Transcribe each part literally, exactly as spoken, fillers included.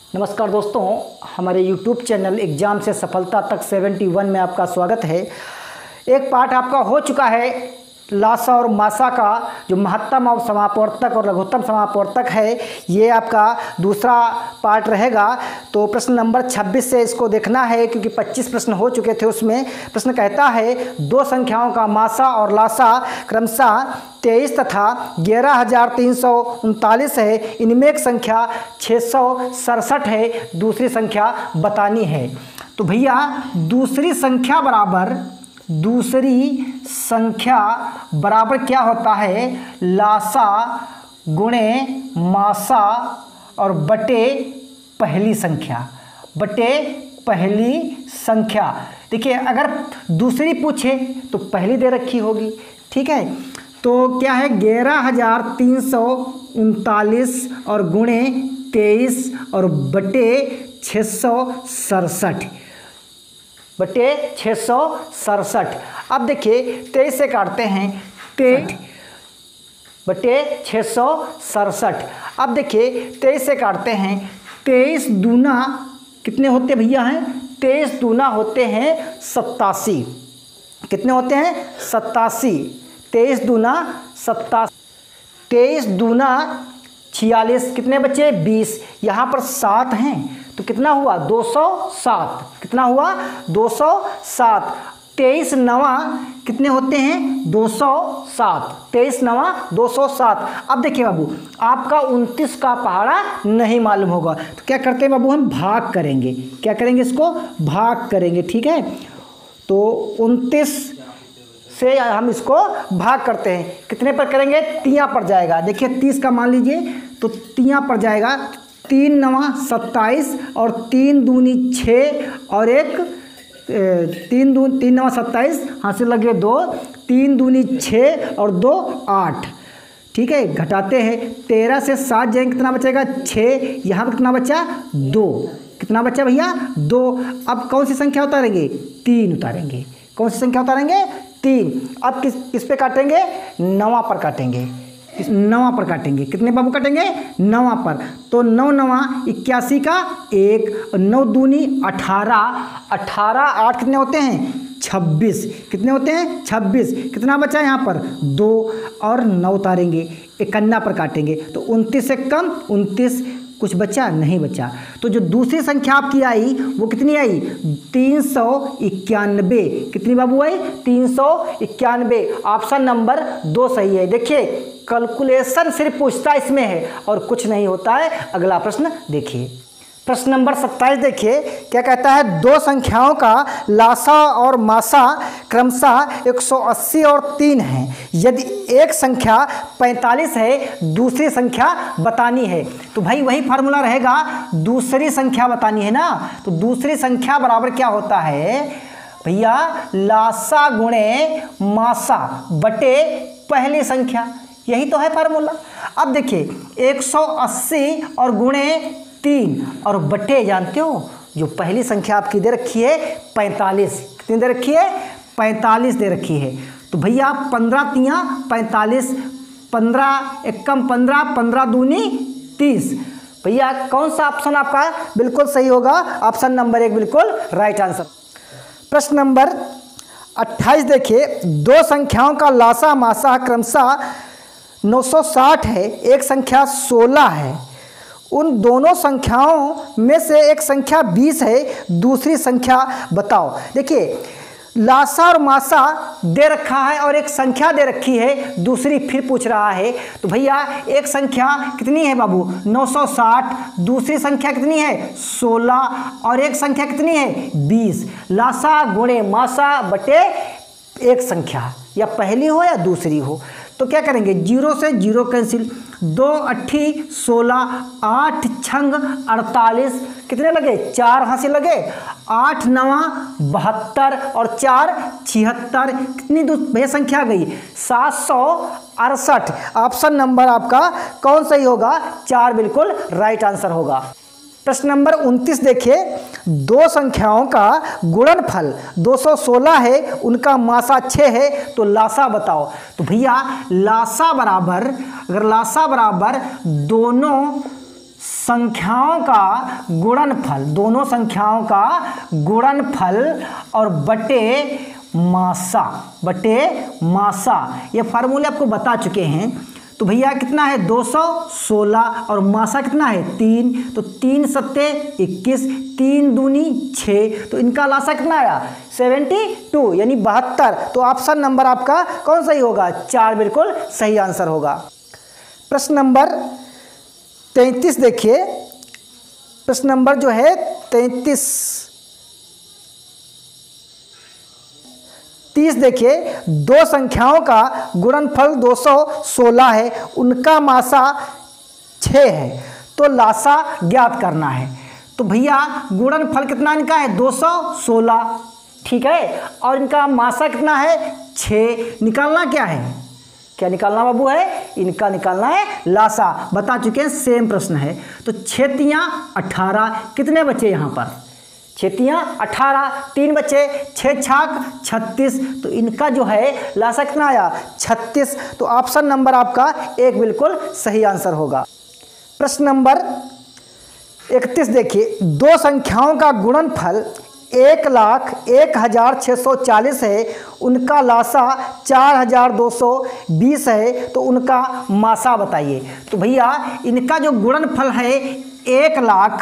नमस्कार दोस्तों, हमारे यूट्यूब चैनल एग्ज़ाम से सफलता तक इकहत्तर में आपका स्वागत है। एक पाठ आपका हो चुका है लासा और मासा का, जो महत्तम और समापवर्तक और लघुत्तम समापवर्तक है, ये आपका दूसरा पार्ट रहेगा। तो प्रश्न नंबर छब्बीस से इसको देखना है, क्योंकि पच्चीस प्रश्न हो चुके थे। उसमें प्रश्न कहता है दो संख्याओं का मासा और लासा क्रमशः तेईस तथा ग्यारह हज़ार तीन सौ उनतालीस है। इनमें एक संख्या छः सौ सड़सठ है, दूसरी संख्या बतानी है। तो भैया दूसरी संख्या बराबर दूसरी संख्या बराबर क्या होता है? लासा गुणे मासा और बटे पहली संख्या, बटे पहली संख्या। देखिए, अगर दूसरी पूछे तो पहली दे रखी होगी, ठीक है। तो क्या है? ग्यारह हजार तीन सौ उनतालीस और गुणे तेईस और बटे छः सौ सड़सठ, बटे छः सौ सड़सठ। अब देखिए तेईस से काटते हैं, तेईस बटे छः सौ सड़सठ। अब देखिए तेईस से काटते हैं, तेईस दूना कितने होते भैया हैं? तेईस दूना होते हैं सत्तासी। कितने होते हैं? सत्तासी। तेईस दूना सत्तासी, तेईस दूना छियालीस, कितने बचे? बीस। यहाँ पर सात हैं तो कितना हुआ? दो सौ सात। कितना हुआ? दो सौ सात। तेईस नवा कितने होते हैं? दो सौ सात। तेईस नवा दो सौ सात। अब देखिए बाबू, आपका उनतीस का पहाड़ा नहीं मालूम होगा, तो क्या करते हैं बाबू? हम भाग करेंगे। क्या करेंगे? इसको भाग करेंगे, ठीक है। तो उनतीस से हम इसको भाग करते हैं, कितने पर करेंगे? तियाँ पर जाएगा। देखिए तीस का मान लीजिए तो तियाँ पर जाएगा। तीन नवा सत्ताईस और तीन दूनी छः और एक तीन दू तीन नवा सत्ताईस, हाँ से लगे दो, तीन दूनी छः और दो आठ, ठीक है। घटाते हैं, तेरह से सात जाएंगे, कितना बचेगा? छः। यहाँ पर कितना बचा? दो। कितना बचा भैया? दो। अब कौन सी संख्या उतारेंगे? तीन उतारेंगे। कौन सी संख्या उतारेंगे? तीन। अब किस किस पे काटेंगे? नवा पर काटेंगे। इस नवा पर काटेंगे। कितने बाबू काटेंगे? नवा पर। तो नौ नवा इक्यासी का एक, नौ दूनी अठारह, अठारह आठ कितने होते हैं? छब्बीस। कितने होते हैं? छब्बीस। कितना बचा यहाँ पर? दो और नौ उतारेंगे, इक्यानवे पर काटेंगे। तो उनतीस से कम उनतीस, कुछ बचा? नहीं बचा। तो जो दूसरी संख्या आपकी आई वो कितनी आई? तीन सौ इक्यानवे। कितनी बाबू आई? तीन सौ इक्यानवे। ऑप्शन नंबर दो सही है। देखिए कैलकुलेशन सिर्फ पूछता इसमें है और कुछ नहीं होता है। अगला प्रश्न देखिए, प्रश्न नंबर सत्ताईस देखिए क्या कहता है? दो संख्याओं का लासा और मासा क्रमशः एक सौ अस्सी और तीन है। यदि एक संख्या पैंतालीस है, दूसरी संख्या बतानी है। तो भाई वही फार्मूला रहेगा, दूसरी संख्या बतानी है ना। तो दूसरी संख्या बराबर क्या होता है भैया? लासा गुणे मासा बटे पहली संख्या। यही तो है फार्मूला। अब देखिए एक सौ अस्सी और गुणे तीन और बटे, जानते हो जो पहली संख्या आपकी दे रखी है पैंतालीस। कितनी दे रखी है? पैंतालीस दे रखी है। तो भैया पंद्रह तियाँ पैंतालीस, पंद्रह एकम पंद्रह, पंद्रह दूनी तीस। भैया कौन सा ऑप्शन आपका बिल्कुल सही होगा? ऑप्शन नंबर एक बिल्कुल राइट आंसर। प्रश्न नंबर अट्ठाईस देखिए, दो संख्याओं का लासा मासा क्रमशः नौ सौ साठ है, एक संख्या सोलह है। उन दोनों संख्याओं में से एक संख्या बीस है, दूसरी संख्या बताओ। देखिए लासा और मासा दे रखा है और एक संख्या दे रखी है, दूसरी फिर पूछ रहा है। तो भैया एक संख्या कितनी है बाबू? नौ सौ साठ। दूसरी संख्या कितनी है? सोलह। और एक संख्या कितनी है? बीस। लासा गुणे मासा बटे एक संख्या, या पहली हो या दूसरी हो। तो क्या करेंगे? जीरो से जीरो कैंसिल, दो अट्ठी सोलह, आठ छंग अड़तालीस, कितने लगे? चार हाथ से लगे। आठ नवा बहत्तर और चार छिहत्तर, कितनी भैया संख्या गई? सात सौ अड़सठ। ऑप्शन नंबर आपका कौन सही होगा? चार बिल्कुल राइट आंसर होगा। प्रश्न नंबर उनतीस देखिए, दो संख्याओं का गुणनफल दो सौ सोलह है, उनका मासा छः है, तो लासा बताओ। तो भैया लासा बराबर, अगर लासा बराबर दोनों संख्याओं का गुणनफल, दोनों संख्याओं का गुणनफल और बटे मासा, बटे मासा, ये फार्मूले आपको बता चुके हैं। तो भैया कितना है दो सौ सोलह और मासा कितना है तीन, तो तीन सत्ते इक्कीस, तीन दूनी छः, तो इनका लासा कितना आया सेवेंटी टू यानी बहत्तर। तो ऑप्शन नंबर आपका कौन सही होगा, चार बिल्कुल सही आंसर होगा। प्रश्न नंबर तैंतीस देखिए, प्रश्न नंबर जो है तैंतीस तीस देखिए, दो संख्याओं का गुणनफल दो सौ सोलह है, उनका मासा छः है, तो लासा ज्ञात करना है। तो भैया गुणनफल कितना इनका है दो सौ सोलह, ठीक है, और इनका मासा कितना है छः। निकालना क्या है, क्या निकालना बाबू है, इनका निकालना है लासा। बता चुके हैं, सेम प्रश्न है। तो छः तियाँ अठारह, कितने बचे यहाँ पर छेतियाँ अठारह, तीन बचे, छः छाक छत्तीस, तो इनका जो है लासा कितना आया छत्तीस। तो ऑप्शन नंबर आपका एक बिल्कुल सही आंसर होगा। प्रश्न नंबर इकतीस देखिए, दो संख्याओं का गुणनफल एक लाख एक हज़ार छः सौ चालीस है, उनका लासा चार हज़ार दो सौ बीस है, तो उनका मासा बताइए। तो भैया इनका जो गुणनफल है एक लाख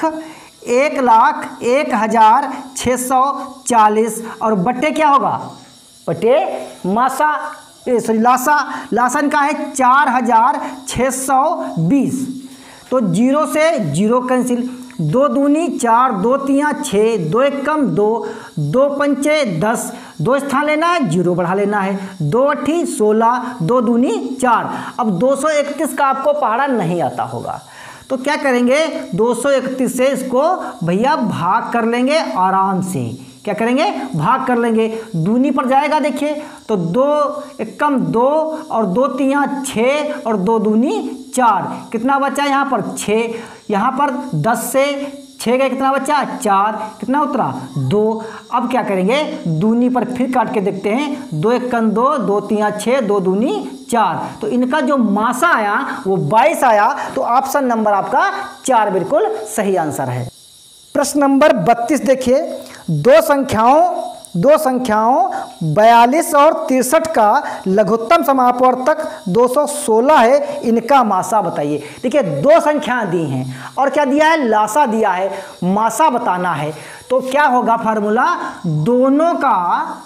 एक लाख एक हज़ार छः सौ चालीस और बट्टे क्या होगा, बट्टे मासा सॉरी लासा, लासा इनका है चार हज़ार छः सौ बीस। तो जीरो से जीरो कैंसिल, दो दूनी चार, दो तियाँ छः, दो एक कम दो, दो पंचे दस, दो स्थान लेना है जीरो बढ़ा लेना है, दो अट्ठी सोलह, दो दूनी चार। अब दो सौ इकतीस का आपको पहाड़ा नहीं आता होगा, तो क्या करेंगे दो सौ इकतीस से इसको भैया भाग कर लेंगे आराम से। क्या करेंगे भाग कर लेंगे, दूनी पर जाएगा देखिए, तो दो एक कम दो और दो तियाँ छः और दो दूनी चार, कितना बचा यहाँ पर छः, यहाँ पर दस से छः का कितना बचा चार, कितना उतरा दो। अब क्या करेंगे दूनी पर फिर काट के देखते हैं, दो एक कन दो, दो तियाँ छः, दो दूनी चार, तो इनका जो मासा आया वो बाईस आया। तो ऑप्शन नंबर आपका चार बिल्कुल सही आंसर है। प्रश्न नंबर बत्तीस देखिए, दो संख्याओं दो संख्याओं बयालीस और तिरसठ का लघुत्तम समापवर्तक दो सौ सोलह है, इनका मासा बताइए। देखिए दो संख्याएं दी हैं और क्या दिया है लासा दिया है, मासा बताना है। तो क्या होगा फार्मूला, दोनों का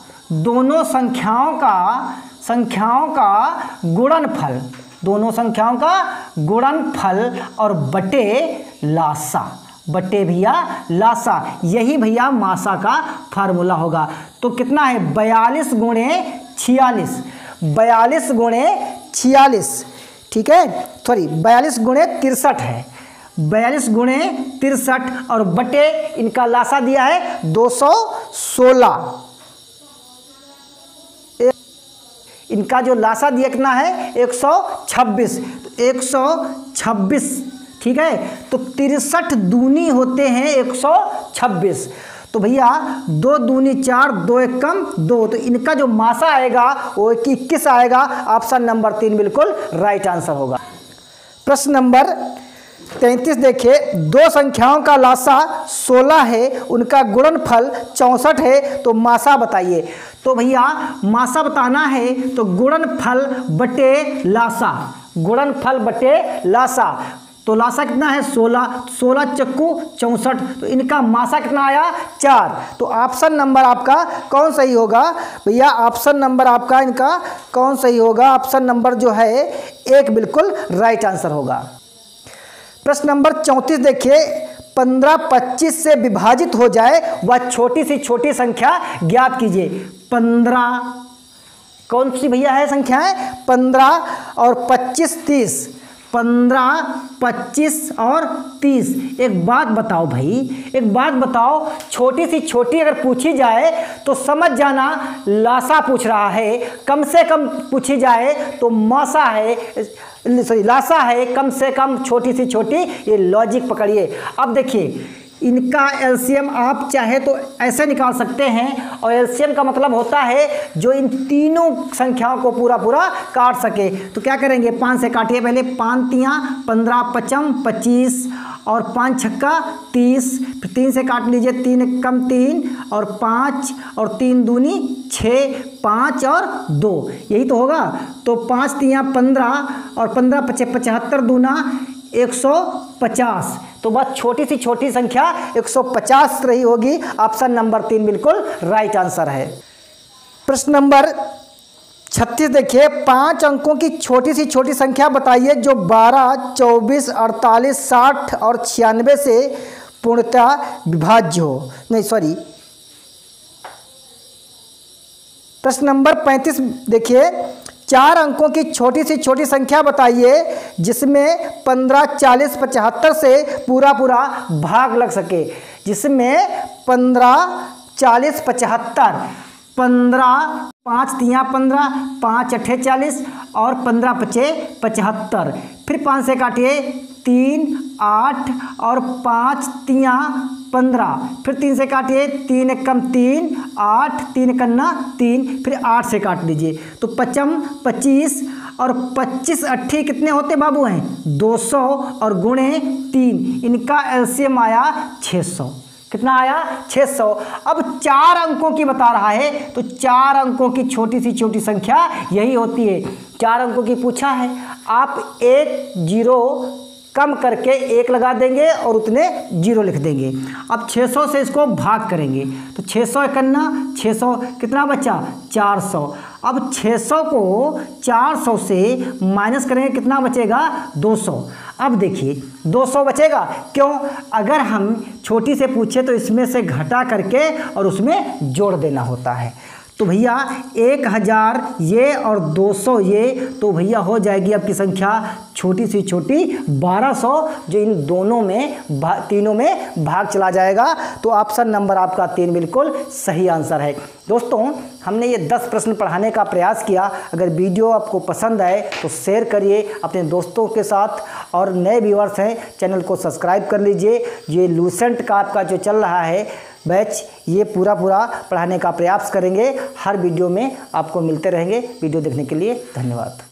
दोनों संख्याओं का संख्याओं का गुणनफल, दोनों संख्याओं का गुणनफल और बटे लासा, बटे भैया लासा, यही भैया मासा का फार्मूला होगा। तो कितना है बयालीस गुणे छियालीस, बयालीस गुणे छियालीस, ठीक है, सॉरी बयालीस गुणे तिरसठ है, बयालीस गुणे तिरसठ और बटे इनका लासा दिया है दो सौ सोलह, इनका जो लासा दिया कितना है एक सौ छब्बीस, तो एक सौ छब्बीस, ठीक है, तो तिरसठ दूनी होते हैं एक सौ छब्बीस, तो भैया दो दूनी चार, दो एक कम दो, तो इनका जो मासा आएगा वो इक्कीस आएगा। ऑप्शन नंबर तीन बिल्कुल राइट आंसर होगा। प्रश्न नंबर तैंतीस देखिए, दो संख्याओं का लासा सोलह है, उनका गुणनफल चौंसठ है, तो मासा बताइए। तो भैया मासा बताना है तो गुणनफल बटे लासा, गुणनफल बटे लासा, तो लासा कितना है सोलह, सोलह चक्कू चौंसठ, तो इनका मासा कितना आया चार। तो ऑप्शन नंबर आपका कौन सही होगा भैया, ऑप्शन नंबर आपका इनका कौन सही होगा, ऑप्शन नंबर जो है एक बिल्कुल राइट आंसर होगा। प्रश्न नंबर चौंतीस देखिए, पंद्रह पच्चीस से विभाजित हो जाए वह छोटी सी छोटी संख्या ज्ञात कीजिए। पंद्रह कौन सी भैया है संख्या है, पंद्रह और पच्चीस तीस, पंद्रह पच्चीस और तीस। एक बात बताओ भाई, एक बात बताओ, छोटी सी छोटी अगर पूछी जाए तो समझ जाना लासा पूछ रहा है, कम से कम पूछी जाए तो मासा है, सॉरी लासा है, कम से कम छोटी सी छोटी, ये लॉजिक पकड़िए। अब देखिए इनका एलसीएम आप चाहे तो ऐसे निकाल सकते हैं, और एलसीएम का मतलब होता है जो इन तीनों संख्याओं को पूरा पूरा काट सके। तो क्या करेंगे, पाँच से काटिए पहले, पाँच तियाँ पंद्रह, पचम पच्चीस, और पाँच छक्का तीस, फिर तीन से काट लीजिए, तीन कम तीन और पाँच, और तीन दूनी छः, पाँच और दो, यही तो होगा। तो पाँच तियाँ पंद्रह और पंद्रह पचे पचहत्तर, दूना एक सौ पचास। तो बस छोटी सी छोटी संख्या एक सौ पचास रही होगी। ऑप्शन नंबर तीन बिल्कुल राइट आंसर है। प्रश्न नंबर छत्तीस देखिए, पांच अंकों की छोटी सी छोटी संख्या बताइए जो बारह, चौबीस, अड़तालीस, साठ और छियानवे से पूर्णतः विभाज्य हो। नहीं सॉरी, प्रश्न नंबर पैंतीस देखिए, चार अंकों की छोटी सी छोटी संख्या बताइए जिसमें पंद्रह, चालीस, पचहत्तर से पूरा पूरा भाग लग सके। जिसमें पंद्रह, चालीस, पचहत्तर, पंद्रह, पाँच तियाँ पंद्रह, पाँच अट्ठे चालीस और पंद्रह पचे पचहत्तर। फिर पाँच से काटिए, तीन, आठ और पाँच तियाँ पंद्रह, फिर तीन से काटिए, तीन एक कम तीन, आठ, तीन कन्ना तीन, फिर आठ से काट लीजिए। तो पचम पच्चीस और पच्चीस अट्ठी कितने होते बाबू हैं, दो सौ, और गुणे तीन, इनका एलसीएम आया छः सौ। कितना आया, छः सौ। अब चार अंकों की बता रहा है, तो चार अंकों की छोटी सी छोटी संख्या यही होती है। चार अंकों की पूछा है, आप एक जीरो कम करके एक लगा देंगे और उतने जीरो लिख देंगे। अब छः सौ से इसको भाग करेंगे, तो छः सौ इकन्ना छः सौ, कितना बचा, चार सौ। अब छः सौ को चार सौ से माइनस करेंगे, कितना बचेगा, दो सौ। अब देखिए दो सौ बचेगा, क्यों, अगर हम छोटी से पूछे तो इसमें से घटा करके और उसमें जोड़ देना होता है। तो भैया एक हज़ार ये और दो सौ ये, तो भैया हो जाएगी आपकी संख्या छोटी सी छोटी बारह सौ, जो इन दोनों में तीनों में भाग चला जाएगा। तो ऑप्शन नंबर आपका तीन बिल्कुल सही आंसर है। दोस्तों, हमने ये दस प्रश्न पढ़ाने का प्रयास किया। अगर वीडियो आपको पसंद आए तो शेयर करिए अपने दोस्तों के साथ, और नए व्यूअर्स हैं चैनल को सब्सक्राइब कर लीजिए। ये लूसेंट का आपका जो चल रहा है बैच, ये पूरा पूरा पढ़ाने का प्रयास करेंगे। हर वीडियो में आपको मिलते रहेंगे। वीडियो देखने के लिए धन्यवाद।